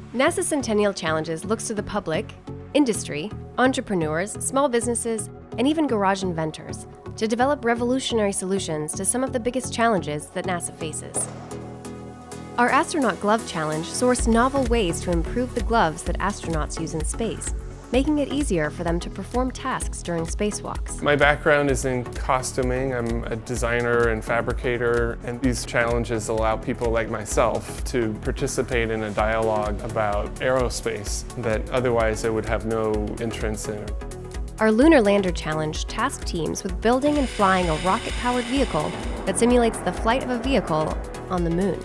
NASA's Centennial Challenges looks to the public, industry, entrepreneurs, small businesses, and even garage inventors to develop revolutionary solutions to some of the biggest challenges that NASA faces. Our Astronaut Glove Challenge sourced novel ways to improve the gloves that astronauts use in space, making it easier for them to perform tasks during spacewalks. My background is in costuming. I'm a designer and fabricator, and these challenges allow people like myself to participate in a dialogue about aerospace that otherwise I would have no entrance in. Our Lunar Lander Challenge tasked teams with building and flying a rocket-powered vehicle that simulates the flight of a vehicle on the moon.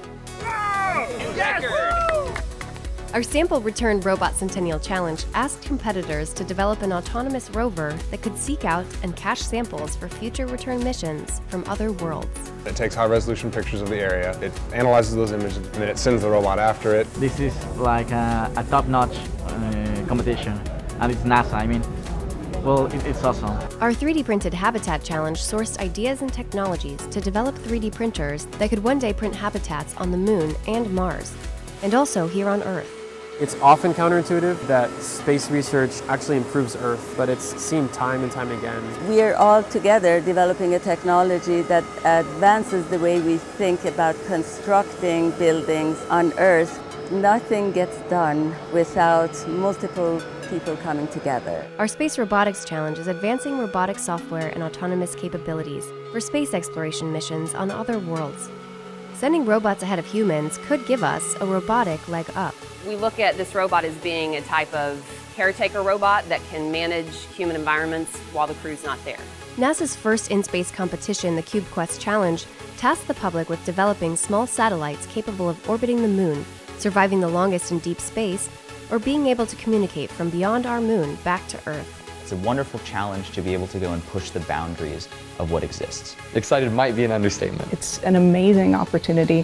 Our Sample Return Robot Centennial Challenge asked competitors to develop an autonomous rover that could seek out and cache samples for future return missions from other worlds. It takes high-resolution pictures of the area, it analyzes those images, and then it sends the robot after it. This is like a top-notch competition, and it's NASA, well, it's awesome. Our 3D Printed Habitat Challenge sourced ideas and technologies to develop 3D printers that could one day print habitats on the Moon and Mars, and also here on Earth. It's often counterintuitive that space research actually improves Earth, but it's seen time and time again. We are all together developing a technology that advances the way we think about constructing buildings on Earth. Nothing gets done without multiple people coming together. Our Space Robotics Challenge is advancing robotic software and autonomous capabilities for space exploration missions on other worlds. Sending robots ahead of humans could give us a robotic leg up. We look at this robot as being a type of caretaker robot that can manage human environments while the crew's not there. NASA's first in-space competition, the CubeQuest Challenge, tasked the public with developing small satellites capable of orbiting the Moon, surviving the longest in deep space, or being able to communicate from beyond our Moon back to Earth. It's a wonderful challenge to be able to go and push the boundaries of what exists. Excited might be an understatement. It's an amazing opportunity.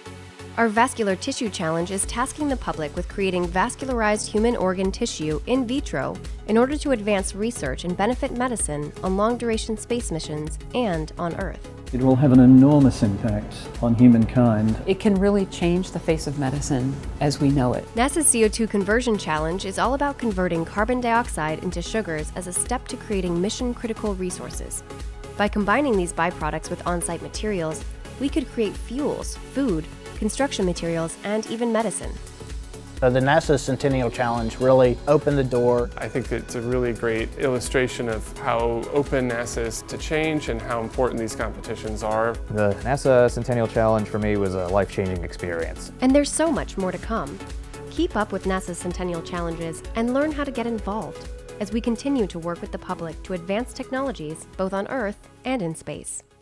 Our Vascular Tissue Challenge is tasking the public with creating vascularized human organ tissue in vitro in order to advance research and benefit medicine on long-duration space missions and on Earth. It will have an enormous impact on humankind. It can really change the face of medicine as we know it. NASA's CO2 Conversion Challenge is all about converting carbon dioxide into sugars as a step to creating mission-critical resources. By combining these byproducts with on-site materials, we could create fuels, food, construction materials, and even medicine. The NASA Centennial Challenge really opened the door. I think it's a really great illustration of how open NASA is to change and how important these competitions are. The NASA Centennial Challenge for me was a life-changing experience. And there's so much more to come. Keep up with NASA's Centennial Challenges and learn how to get involved as we continue to work with the public to advance technologies both on Earth and in space.